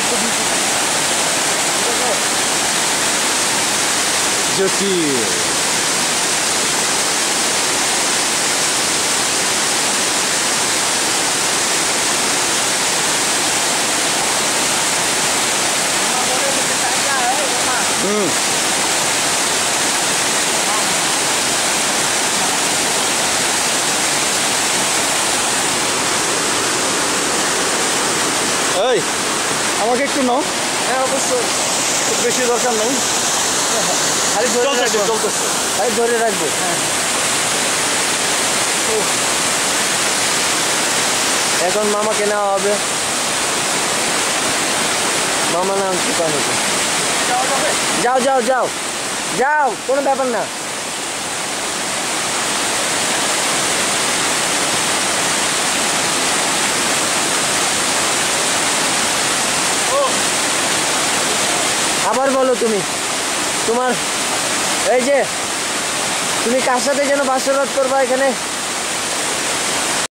জটিল। এই আমাকে একটু নাও। হ্যাঁ অবশ্যই, খুব বেশি দরকার নেই, খালি ধরে রাখবো, চলতেছে। খালি ধরে রাখবো। হ্যাঁ এখন মামাকে নেওয়া হবে, মামা নাম কি পাবে? যাও যাও যাও যাও, কোনো ব্যাপার না। আবার বলো তুমি, তোমার এই যে তুমি কার সাথে যেন বাসরাত করবা এখানে?